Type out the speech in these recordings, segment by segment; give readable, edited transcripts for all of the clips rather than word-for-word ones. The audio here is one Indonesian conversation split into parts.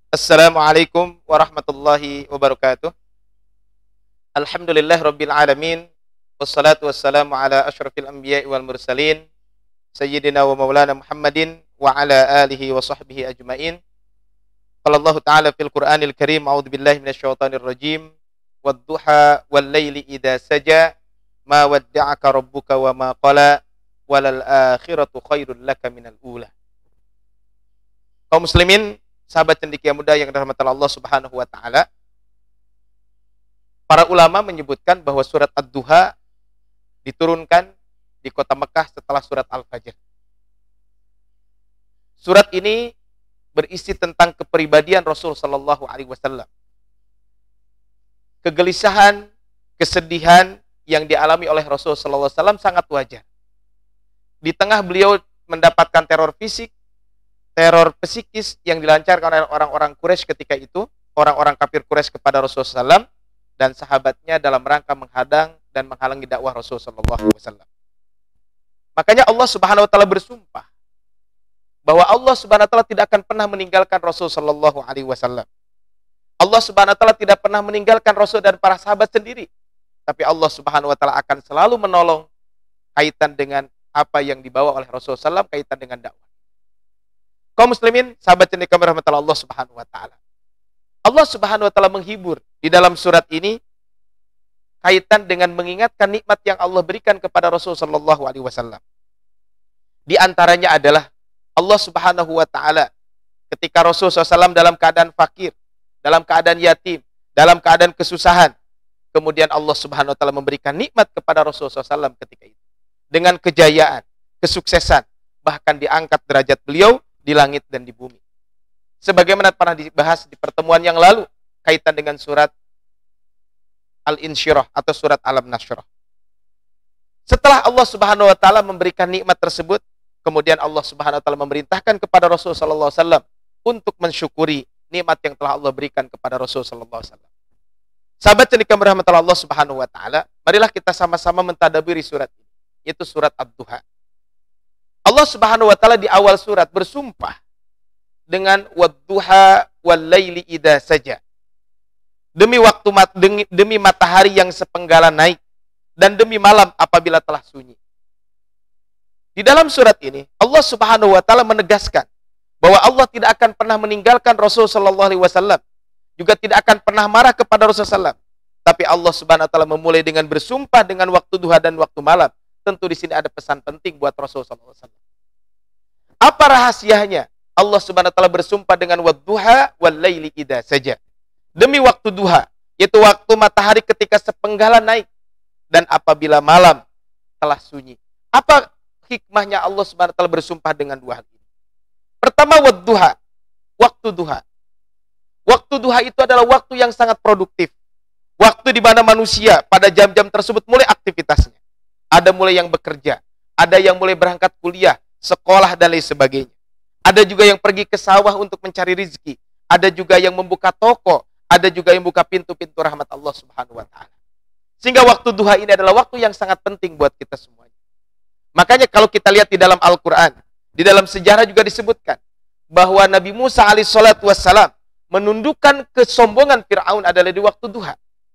Assalamualaikum warahmatullahi wabarakatuh. Alhamdulillah rabbil alamin. Wassalatu wassalamu ala asyrafil anbiya'i wal mursalin sayyidina wa maulana Muhammadin wa ala alihi wa sahbihi ajmain. Qala Allah ta'ala fil Qur'anil Karim, a'udzu billahi minasyaitonir rajim. Wadduha wal laili idza saja ma wadda'aka rabbuka wa ma qala walal akhiratu khairul laka minal ula. Kaum muslimin, sahabat cendekia muda yang dirahmati Allah Subhanahu wa taala. Para ulama menyebutkan bahwa surat Ad-Duha diturunkan di kota Mekah setelah surat Al-Fajr. Surat ini berisi tentang kepribadian Rasul sallallahu alaihi wasallam. Kegelisahan, kesedihan yang dialami oleh Rasul sallallahu alaihi wasallam sangat wajar. Di tengah beliau mendapatkan teror fisik, teror psikis yang dilancarkan oleh orang-orang Quraisy ketika itu, orang-orang kafir Quraisy kepada Rasulullah SAW dan sahabatnya dalam rangka menghadang dan menghalangi dakwah Rasulullah SAW. Makanya Allah Subhanahu Wa Taala bersumpah bahwa Allah Subhanahu Wa Taala tidak akan pernah meninggalkan Rasul Sallallahu Alaihi Wasallam. Allah Subhanahu Wa Taala tidak pernah meninggalkan Rasul dan para sahabat sendiri, tapi Allah Subhanahu Wa Taala akan selalu menolong kaitan dengan apa yang dibawa oleh Rasulullah SAW, kaitan dengan dakwah. Kaum muslimin, sahabat cendekia rahmatullah Allah Subhanahu wa taala. Allah Subhanahu wa taala menghibur di dalam surat ini kaitan dengan mengingatkan nikmat yang Allah berikan kepada Rasul sallallahu alaihi wasallam. Di antaranya adalah Allah Subhanahu wa taala ketika Rasul SAW dalam keadaan fakir, dalam keadaan yatim, dalam keadaan kesusahan, kemudian Allah Subhanahu wa taala memberikan nikmat kepada Rasul SAW ketika itu. Dengan kejayaan, kesuksesan, bahkan diangkat derajat beliau di langit dan di bumi. Sebagaimana pernah dibahas di pertemuan yang lalu kaitan dengan surat Al-Insyirah atau surat Alam-Nasyrah. Setelah Allah Subhanahu wa taala memberikan nikmat tersebut, kemudian Allah Subhanahu wa taala memerintahkan kepada Rasul sallallahu alaihi wasallam untuk mensyukuri nikmat yang telah Allah berikan kepada Rasul sallallahu alaihi wasallam. Sahabat cendekia rahmatullah Allah Subhanahu wa taala, marilah kita sama-sama mentadaburi surat ini, yaitu surat Ad-Duha. Allah Subhanahu wa taala di awal surat bersumpah dengan wadduha wal laili idza saja. Demi waktu demi matahari yang sepenggalan naik dan demi malam apabila telah sunyi. Di dalam surat ini Allah Subhanahu wa taala menegaskan bahwa Allah tidak akan pernah meninggalkan Rasul sallallahu alaihi wasallam, juga tidak akan pernah marah kepada Rasul sallallahu alaihi wasallam. Tapi Allah Subhanahu wa taala memulai dengan bersumpah dengan waktu duha dan waktu malam. Tentu di sini ada pesan penting buat Rasul sallallahu alaihi wasallam. Apa rahasianya? Allah Subhanahu wa taala bersumpah dengan wadduha wal laili idza saja. Demi waktu duha, yaitu waktu matahari ketika sepenggalan naik dan apabila malam telah sunyi. Apa hikmahnya Allah Subhanahu wa taala bersumpah dengan dua hal ini? Pertama, wadduha, waktu duha. Waktu duha itu adalah waktu yang sangat produktif. Waktu di mana manusia pada jam-jam tersebut mulai aktivitasnya. Ada mulai yang bekerja, ada yang mulai berangkat kuliah, sekolah dan lain sebagainya. Ada juga yang pergi ke sawah untuk mencari rezeki. Ada juga yang membuka toko, ada juga yang buka pintu-pintu rahmat Allah Subhanahu wa taala. Sehingga waktu duha ini adalah waktu yang sangat penting buat kita semuanya. Makanya kalau kita lihat di dalam Al-Qur'an, di dalam sejarah juga disebutkan bahwa Nabi Musa alaihissalatu wassalam menundukkan kesombongan Fir'aun adalah di waktu duha.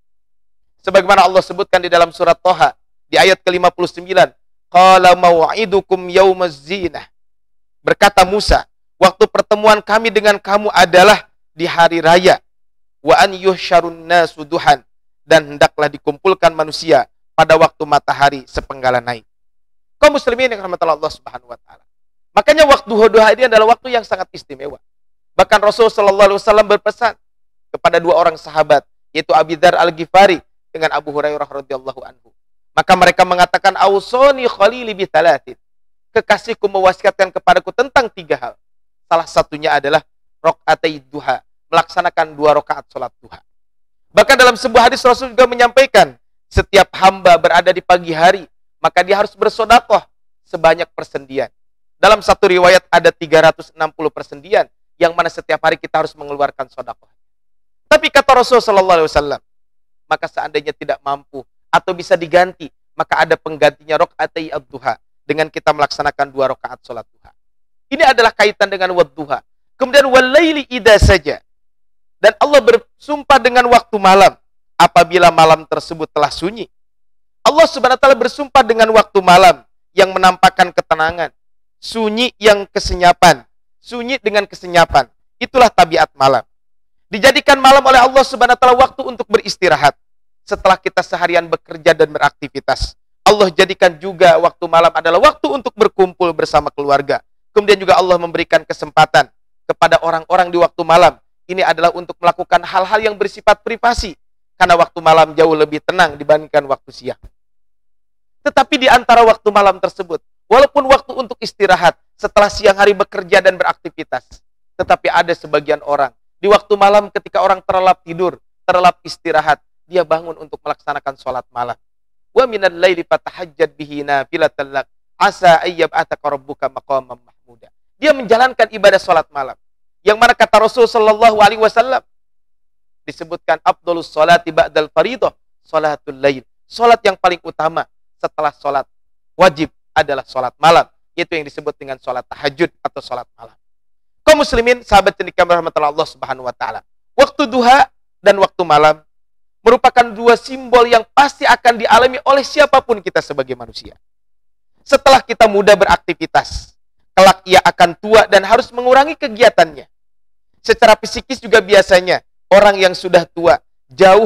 Sebagaimana Allah sebutkan di dalam surat Thaha di ayat ke-59, qala mau'idukum yaumaz zinah. Berkata Musa, waktu pertemuan kami dengan kamu adalah di hari raya. Wa an yuhsyarun nasu duhan, dan hendaklah dikumpulkan manusia pada waktu matahari sepenggalan naik. Kaum muslimin yang dirahmati Allah Subhanahu wa taala. Makanya waktu duha ini adalah waktu yang sangat istimewa. Bahkan Rasul sallallahu alaihi wasallam berpesan kepada dua orang sahabat, yaitu Abi Dzar Al-Ghifari dengan Abu Hurairah radhiyallahu anhu. Maka mereka mengatakan, ausoni khalili bi thalathin. Kekasihku mewasiatkan kepadaku tentang tiga hal. Salah satunya adalah rakaat duha, melaksanakan 2 rakaat salat duha. Bahkan dalam sebuah hadis Rasul juga menyampaikan, setiap hamba berada di pagi hari, maka dia harus bersedekah sebanyak persendian. Dalam satu riwayat ada 360 persendian, yang mana setiap hari kita harus mengeluarkan sedekah. Tapi kata Rasul sallallahu alaihi wasallam, maka seandainya tidak mampu atau bisa diganti, maka ada penggantinya rakaat ad-duha dengan kita melaksanakan 2 rakaat salat duha. Ini adalah kaitan dengan wadduha. Kemudian walaili idza saja. Dan Allah bersumpah dengan waktu malam apabila malam tersebut telah sunyi. Allah Subhanahu wa taala bersumpah dengan waktu malam yang menampakkan ketenangan, sunyi yang kesenyapan, sunyi dengan kesenyapan. Itulah tabiat malam. Dijadikan malam oleh Allah Subhanahu wa taala waktu untuk beristirahat. Setelah kita seharian bekerja dan beraktivitas, Allah jadikan juga waktu malam adalah waktu untuk berkumpul bersama keluarga. Kemudian juga Allah memberikan kesempatan kepada orang-orang di waktu malam. Ini adalah untuk melakukan hal-hal yang bersifat privasi. Karena waktu malam jauh lebih tenang dibandingkan waktu siang. Tetapi di antara waktu malam tersebut, walaupun waktu untuk istirahat setelah siang hari bekerja dan beraktivitas, tetapi ada sebagian orang di waktu malam ketika orang terlelap tidur, terlelap istirahat, dia bangun untuk melaksanakan sholat malam. Wa minal laili fatahajjad bihi nafilatan lak asa ayyab'ataka rabbuka maqaman mahmuda. Dia menjalankan ibadah sholat malam. Yang mana kata Rasul sallallahu alaihi wasallam disebutkan afdhalus sholati ba'dal fardhah sholatul lail. Salat yang paling utama setelah sholat wajib adalah sholat malam. Itu yang disebut dengan sholat tahajud atau sholat malam. Kaum muslimin, sahabat yang dikasihi Allah Subhanahu wa taala. Waktu duha dan waktu malam merupakan dua simbol yang pasti akan dialami oleh siapapun kita sebagai manusia. Setelah kita muda beraktivitas, kelak ia akan tua dan harus mengurangi kegiatannya. Secara psikis juga biasanya orang yang sudah tua jauh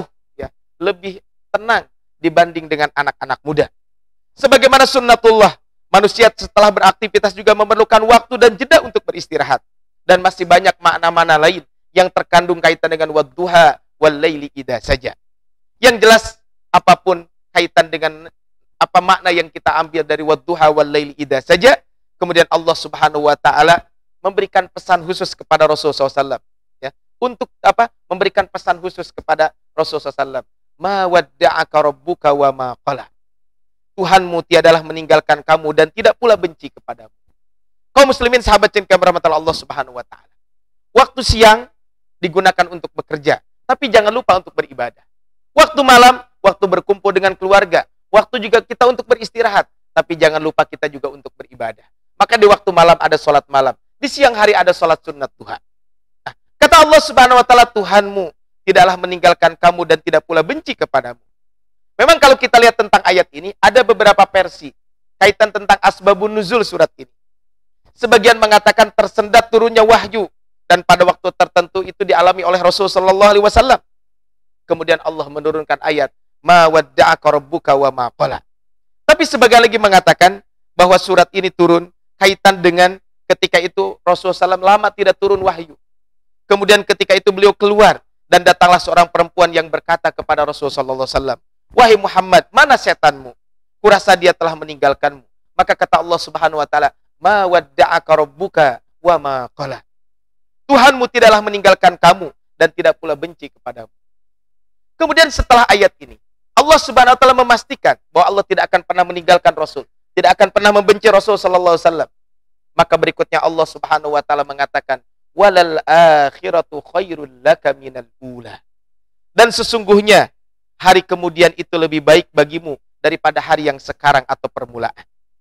lebih tenang dibanding dengan anak-anak muda. Sebagaimana sunnatullah, manusia setelah beraktivitas juga memerlukan waktu dan jeda untuk beristirahat. Dan masih banyak makna-makna lain yang terkandung kaitan dengan wadduha wal laili idza saja. Yang jelas, apapun kaitan dengan apa makna yang kita ambil dari wadduha wal laili idza saja, kemudian Allah Subhanahu wa taala memberikan pesan khusus kepada Rasulullah SAW. Ya, untuk apa? Memberikan pesan khusus kepada Rasulullah SAW. Ma wadda'aka rabbuka wa ma qala. Tuhanmu tiadalah meninggalkan kamu dan tidak pula benci kepadamu. Kaum muslimin sahabat cinta rahmatullah Allah Subhanahu wa taala. Waktu siang digunakan untuk bekerja, tapi jangan lupa untuk beribadah. Waktu malam, waktu berkumpul dengan keluarga, waktu juga kita untuk beristirahat, tapi jangan lupa kita juga untuk beribadah. Maka di waktu malam ada sholat malam, di siang hari ada sholat sunnat duha. Nah, kata Allah Subhanahu wa taala, Tuhanmu tidaklah meninggalkan kamu dan tidak pula benci kepadamu. Memang kalau kita lihat tentang ayat ini, ada beberapa versi kaitan tentang asbabun nuzul surat ini. Sebagian mengatakan tersendat turunnya wahyu dan pada waktu tertentu itu dialami oleh Rasulullah sallallahu alaihi wasallam. Kemudian Allah menurunkan ayat ma wadda'aka rabbuka wa ma qala. Tapi sebagian lagi mengatakan bahwa surat ini turun kaitan dengan ketika itu Rasulullah SAW lama tidak turun wahyu. Kemudian ketika itu beliau keluar dan datanglah seorang perempuan yang berkata kepada Rasulullah sallallahu alaihi wasallam, "Wahai Muhammad, mana setanmu? Kurasa dia telah meninggalkanmu." Maka kata Allah Subhanahu wa taala, "Ma wadda'aka rabbuka wa ma qala." Tuhanmu tidaklah meninggalkan kamu dan tidak pula benci kepadamu. Kemudian setelah ayat ini, Allah Subhanahu wa taala memastikan bahwa Allah tidak akan pernah meninggalkan Rasul, tidak akan pernah membenci Rasul sallallahu alaihi wasallam. Maka berikutnya Allah Subhanahu wa taala mengatakan, "Walal akhiratu khairul laka minal ula." Dan sesungguhnya hari kemudian itu lebih baik bagimu daripada hari yang sekarang atau permulaan.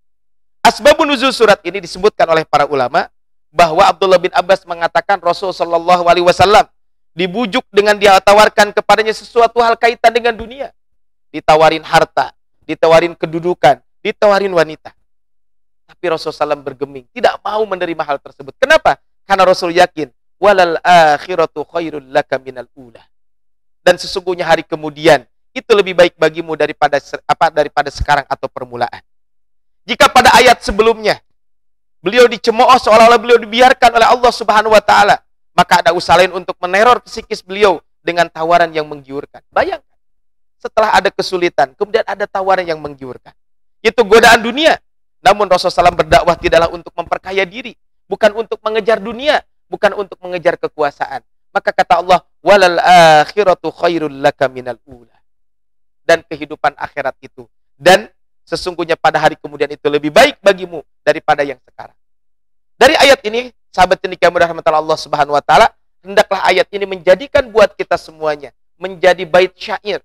Asbabun nuzul surat ini disebutkan oleh para ulama bahwa Abdullah bin Abbas mengatakan Rasul sallallahu alaihi wasallam dibujuk dengan dia tawarkan kepadanya sesuatu hal kaitan dengan dunia. Ditawarin harta, ditawarin kedudukan, ditawarin wanita. Tapi Rasulullah SAW bergeming, tidak mau menerima hal tersebut. Kenapa? Karena Rasul yakin, walal akhiratu khairul laka minal ula. Dan sesungguhnya hari kemudian itu lebih baik bagimu daripada sekarang atau permulaan. Jika pada ayat sebelumnya beliau dicemooh seolah-olah beliau dibiarkan oleh Allah Subhanahu wa taala, maka ada usaha lain untuk meneror psikis beliau dengan tawaran yang menggiurkan. Bayangkan, setelah ada kesulitan, kemudian ada tawaran yang menggiurkan. Itu godaan dunia. Namun Rasulullah SAW berdakwah tidaklah untuk memperkaya diri, bukan untuk mengejar dunia, bukan untuk mengejar kekuasaan. Maka kata Allah, walal akhiratu khairul laka minal ula. Dan kehidupan akhirat itu, dan sesungguhnya pada hari kemudian itu lebih baik bagimu daripada yang sekarang. Dari ayat ini, sahabat yang dirahmati Allah Subhanahu wa taala, hendaklah ayat ini menjadikan buat kita semuanya menjadi bait syair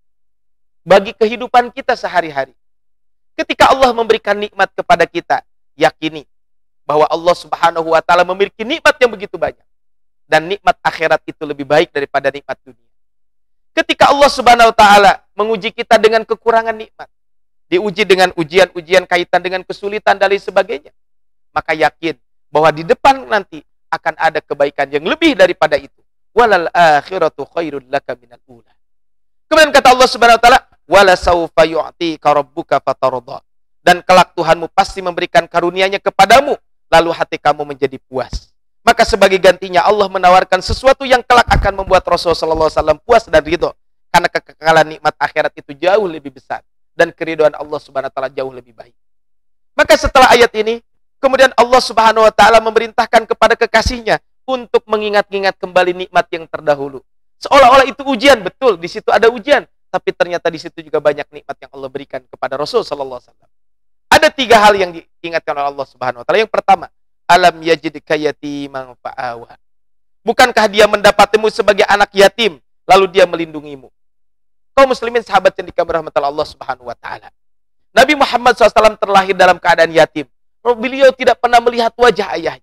bagi kehidupan kita sehari-hari. Ketika Allah memberikan nikmat kepada kita, yakini bahwa Allah Subhanahu wa taala memiliki nikmat yang begitu banyak. dan nikmat akhirat itu lebih baik daripada nikmat dunia. Ketika Allah Subhanahu wa taala menguji kita dengan kekurangan nikmat, diuji dengan ujian-ujian kaitan dengan kesulitan dan lain sebagainya, maka yakin bahwa di depan nanti akan ada kebaikan yang lebih daripada itu. Walal akhiratu khairul laka minal ula. Kemudian kata Allah Subhanahu wa taala, wala saufa yu'tika rabbuka fatarda. Dan kelak Tuhanmu pasti memberikan karunia-Nya kepadamu, lalu hati kamu menjadi puas. Maka sebagai gantinya Allah menawarkan sesuatu yang kelak akan membuat Rasulullah SAW puas dan ridho. Karena kekekalan nikmat akhirat itu jauh lebih besar. Dan keridhaan Allah Subhanahu wa taala jauh lebih baik. Maka setelah ayat ini, kemudian Allah Subhanahu wa taala memerintahkan kepada kekasihnya untuk mengingat-ingat kembali nikmat yang terdahulu. Seolah-olah itu ujian, betul, di situ ada ujian, tapi ternyata di situ juga banyak nikmat yang Allah berikan kepada Rasul sallallahu alaihi wasallam. Ada 3 hal yang diingatkan oleh Allah Subhanahu wa taala. Yang pertama, alam yajidka yatiman fa'awa. Bukankah dia mendapatimu sebagai anak yatim, lalu dia melindungimu? Kaum muslimin sahabat yang dirahmati Allah Subhanahu wa taala. Nabi Muhammad SAW terlahir dalam keadaan yatim. Beliau tidak pernah melihat wajah ayahnya.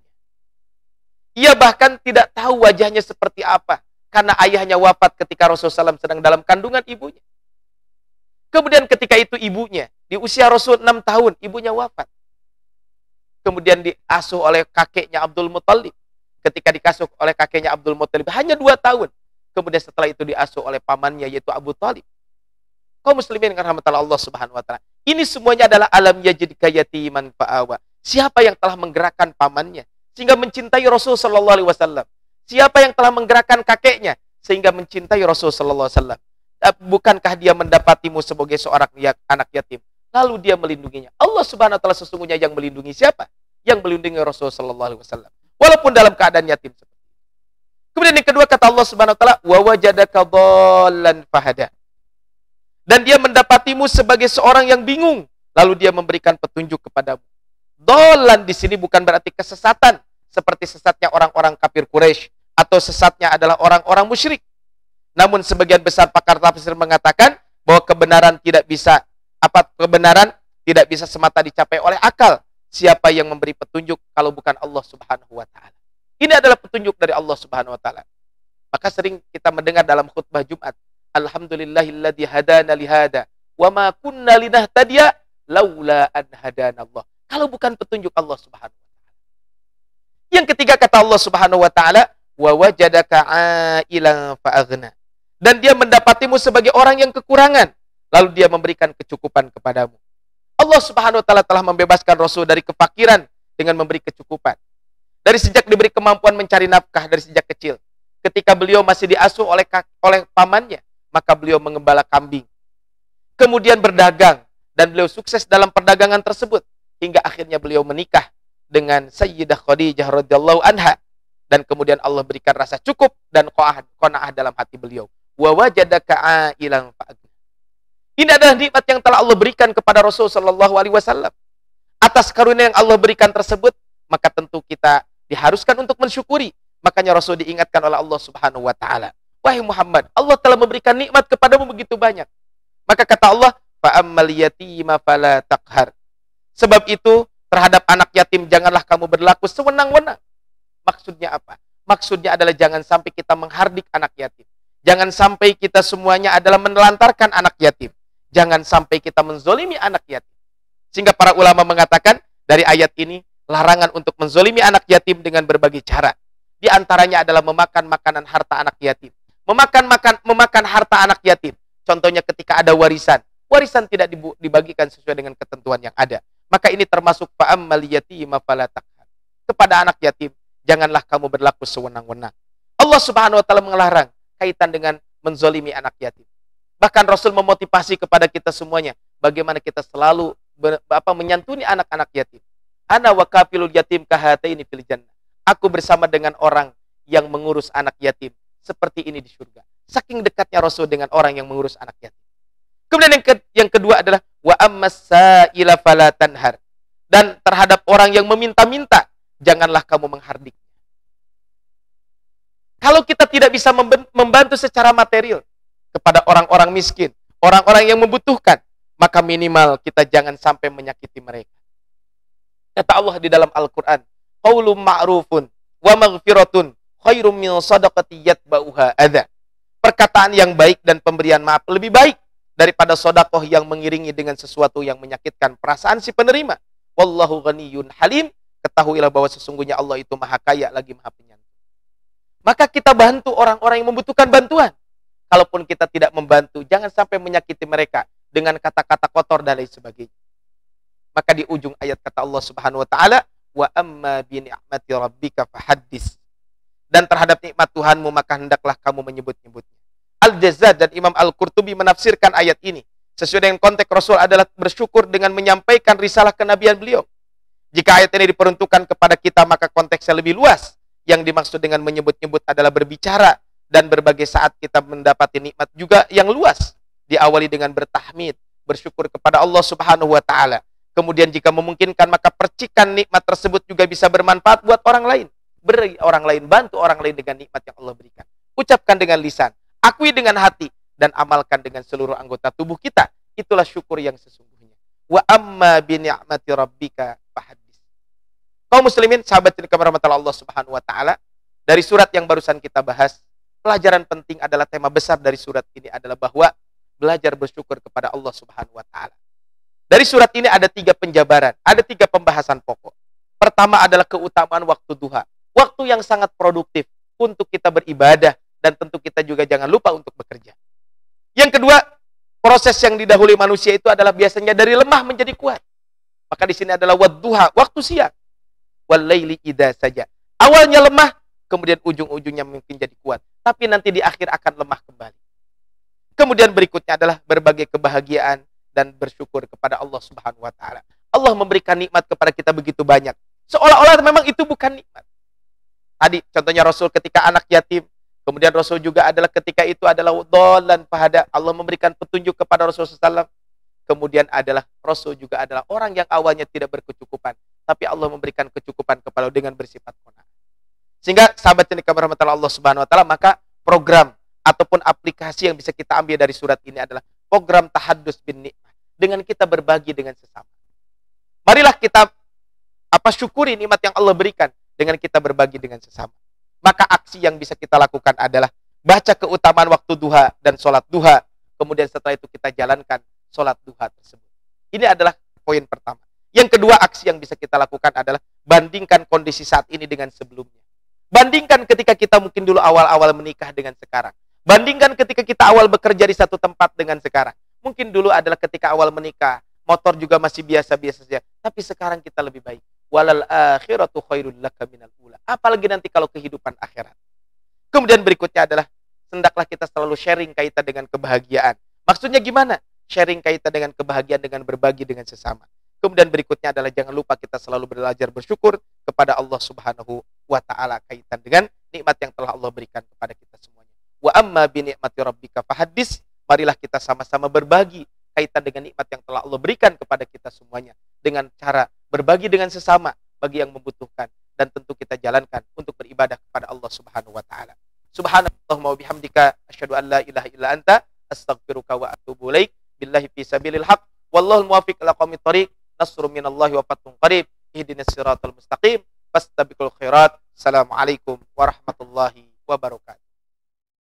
Ia bahkan tidak tahu wajahnya seperti apa, karena ayahnya wafat ketika Rasulullah SAW sedang dalam kandungan ibunya. Kemudian ketika itu ibunya, di usia Rasul 6 tahun, ibunya wafat. Kemudian diasuh oleh kakeknya Abdul Muttalib. Ketika dikasuh oleh kakeknya Abdul Muttalib, hanya 2 tahun. Kemudian setelah itu diasuh oleh pamannya, yaitu Abu Thalib. Kaum muslimin yang rahmatan Allah Subhanahu wa taala. Ini semuanya adalah alam yajidka yatiman fa'awa. Siapa yang telah menggerakkan pamannya sehingga mencintai Rasul sallallahu alaihi wasallam? Siapa yang telah menggerakkan kakeknya sehingga mencintai Rasul sallallahu alaihi wasallam? Bukankah dia mendapatimu sebagai seorang anak yatim, lalu dia melindunginya? Allah Subhanahu wa taala sesungguhnya yang melindungi siapa? Yang melindungi Rasul sallallahu alaihi wasallam, walaupun dalam keadaan yatim seperti itu. Kemudian yang kedua kata Allah Subhanahu wa taala, wa wajadaka dhallan fahada. Dan dia mendapatimu sebagai seorang yang bingung, lalu dia memberikan petunjuk kepadamu. Dhallan di sini bukan berarti kesesatan seperti sesatnya orang-orang kafir Quraisy atau sesatnya adalah orang-orang musyrik. Namun sebagian besar pakar tafsir mengatakan bahwa kebenaran tidak bisa semata dicapai oleh akal. Siapa yang memberi petunjuk kalau bukan Allah Subhanahu wa taala? Ini adalah petunjuk dari Allah Subhanahu wa taala. Maka sering kita mendengar dalam khutbah Jumat, alhamdulillahilladzi hadana lihada wa ma kunna linahtadiya laula an hadanallah. Kalau bukan petunjuk Allah Subhanahu wa taala. Yang ketiga kata Allah Subhanahu wa taala, wa wajadaka ailan fa'aghna. Dan dia mendapatimu sebagai orang yang kekurangan, lalu dia memberikan kecukupan kepadamu. Allah Subhanahu wa taala telah membebaskan Rasul dari kefakiran dengan memberi kecukupan. Dari sejak diberi kemampuan mencari nafkah dari sejak kecil. Ketika beliau masih diasuh oleh pamannya, maka beliau mengembala kambing. Kemudian berdagang, dan beliau sukses dalam perdagangan tersebut hingga akhirnya beliau menikah dengan Sayyidah Khadijah radhiyallahu anha, dan kemudian Allah berikan rasa cukup dan qanaah dalam hati beliau. Wa wajadaka ailan fa'aghna. Ini adalah nikmat yang telah Allah berikan kepada Rasul sallallahu alaihi wasallam. Atas karunia yang Allah berikan tersebut, maka tentu kita diharuskan untuk mensyukuri. Makanya Rasul diingatkan oleh Allah Subhanahu wa taala, wahai Muhammad, Allah telah memberikan nikmat kepadamu begitu banyak. Maka kata Allah, fa ammal yatima fala taqhar. Sebab itu terhadap anak yatim janganlah kamu berlaku sewenang-wenang. Maksudnya apa? Maksudnya adalah jangan sampai kita menghardik anak yatim. Jangan sampai kita semuanya adalah menelantarkan anak yatim. Jangan sampai kita menzolimi anak yatim. Sehingga para ulama mengatakan dari ayat ini larangan untuk menzolimi anak yatim dengan berbagai cara. Di antaranya adalah memakan makanan harta anak yatim. Memakan harta anak yatim. Contohnya ketika ada warisan. Warisan tidak dibagikan sesuai dengan ketentuan yang ada. Maka ini termasuk fa'ammal yatima fala taqhar. Kepada anak yatim, janganlah kamu berlaku sewenang-wenang. Allah Subhanahu wa taala melarang kaitan dengan menzolimi anak yatim. Bahkan Rasul memotivasi kepada kita semuanya bagaimana kita selalu menyantuni anak-anak yatim. Ana wa kafilul yatim kahataini fil jannah. Aku bersama dengan orang yang mengurus anak yatim seperti ini di surga. Saking dekatnya Rasul dengan orang yang mengurus anak yatim. Kemudian yang kedua adalah wa ammas sa'ila fala tanhar. Dan terhadap orang yang meminta-minta, janganlah kamu menghardiknya. Kalau kita tidak bisa membantu secara material kepada orang-orang miskin, orang-orang yang membutuhkan, maka minimal kita jangan sampai menyakiti mereka. Kata Allah di dalam Al-Quran, qaulun ma'rufun wa maghfiratun khairum min shadaqati yatba'uha adza. Perkataan yang baik dan pemberian maaf lebih baik daripada sedekah yang mengiringi dengan sesuatu yang menyakitkan perasaan si penerima. Wallahu ghaniyyun halim. Ketahuilah bahwa sesungguhnya Allah itu Maha Kaya lagi Maha Penyantun. Maka kita bantu orang-orang yang membutuhkan bantuan. Kalaupun kita tidak membantu, jangan sampai menyakiti mereka dengan kata-kata kotor dan lain sebagainya. Maka di ujung ayat kata Allah Subhanahu wa taala, wa amma bi ni'mati rabbika fahaddits. Dan terhadap nikmat Tuhanmu maka hendaklah kamu menyebut-nyebutnya. Al-Jazzad dan Imam Al-Qurtubi menafsirkan ayat ini sesuai dengan konteks Rasul adalah bersyukur dengan menyampaikan risalah kenabian beliau. Jika ayat ini diperuntukkan kepada kita maka konteksnya lebih luas. Yang dimaksud dengan menyebut-nyebut adalah berbicara dan berbagai saat kita mendapati nikmat juga yang luas. Diawali dengan bertahmid, bersyukur kepada Allah Subhanahu wa taala. Kemudian jika memungkinkan maka percikan nikmat tersebut juga bisa bermanfaat buat orang lain. Beri orang lain, bantu orang lain dengan nikmat yang Allah berikan. Ucapkan dengan lisan, akui dengan hati, dan amalkan dengan seluruh anggota tubuh kita. Itulah syukur yang sesungguhnya. Wa amma bi ni'mati rabbika fahaddits. Kaum muslimin, sahabat yang dirahmati Allah Subhanahu wa taala, dari surat yang barusan kita bahas, pelajaran penting adalah tema besar dari surat ini adalah bahwa belajar bersyukur kepada Allah Subhanahu wa taala. Dari surat ini ada 3 penjabaran, ada 3 pembahasan pokok. Pertama adalah keutamaan waktu duha. Waktu yang sangat produktif untuk kita beribadah dan tentu kita juga jangan lupa untuk bekerja. Yang kedua, proses yang didahului manusia itu adalah biasanya dari lemah menjadi kuat. Maka di sini adalah wadduha, waktu siang. Wal laili idza saja. Awalnya lemah, kemudian ujung-ujungnya mungkin jadi kuat, tapi nanti di akhir akan lemah kembali. Kemudian berikutnya adalah berbagai kebahagiaan dan bersyukur kepada Allah Subhanahu wa taala. Allah memberikan nikmat kepada kita begitu banyak. Seolah-olah memang itu bukan nikmat. Tadi contohnya Rasul ketika anak yatim, kemudian Rasul juga adalah ketika itu adalah dhallan fahada. Allah memberikan petunjuk kepada Rasulullah SAW. Kemudian adalah Rasul juga adalah orang yang awalnya tidak berkecukupan, tapi Allah memberikan kecukupan kepada dengan bersifat qanaah. Sehingga sahabat yang dirahmati Allah Subhanahu wa taala, maka program ataupun aplikasi yang bisa kita ambil dari surat ini adalah program tahaddus bin nikmah, dengan kita berbagi dengan sesama. Marilah kita syukuri nikmat yang Allah berikan dengan kita berbagi dengan sesama. Maka aksi yang bisa kita lakukan adalah baca keutamaan waktu duha dan sholat duha. Kemudian setelah itu kita jalankan sholat duha tersebut. Ini adalah poin pertama. Yang kedua, aksi yang bisa kita lakukan adalah bandingkan kondisi saat ini dengan sebelumnya. Bandingkan ketika kita mungkin dulu awal-awal menikah dengan sekarang. Bandingkan ketika kita awal bekerja di satu tempat dengan sekarang. Mungkin dulu adalah ketika awal menikah, motor juga masih biasa-biasa saja. Tapi sekarang kita lebih baik. Walal akhiratu khairul laka minal ula. Apalagi nanti kalau kehidupan akhirat. Kemudian berikutnya adalah hendaklah kita selalu sharing kaitan dengan kebahagiaan. Maksudnya gimana? Sharing kaitan dengan kebahagiaan dengan berbagi dengan sesama. Kemudian berikutnya adalah jangan lupa kita selalu belajar bersyukur kepada Allah Subhanahu wa taala kaitan dengan nikmat yang telah Allah berikan kepada kita semuanya. Wa amma bi ni'mati rabbika fahaddits. Marilah kita sama-sama berbagi kaitan dengan nikmat yang telah Allah berikan kepada kita semuanya dengan cara berbagi dengan sesama bagi yang membutuhkan, dan tentu kita jalankan untuk beribadah kepada Allah Subhanahu wa taala. Subhanallahumma wa bihamdika asyhadu an la ilaha illa anta astaghfiruka wa atubu ilaik. Billahi fi sabilil haq wallahul muwaffiq ila aqwamit thoriq. Nasrun minallahi wa fathun qarib. Ihdinas siratal mustaqim. Fastabiqul khairat. Assalamualaikum warahmatullahi wabarakatuh.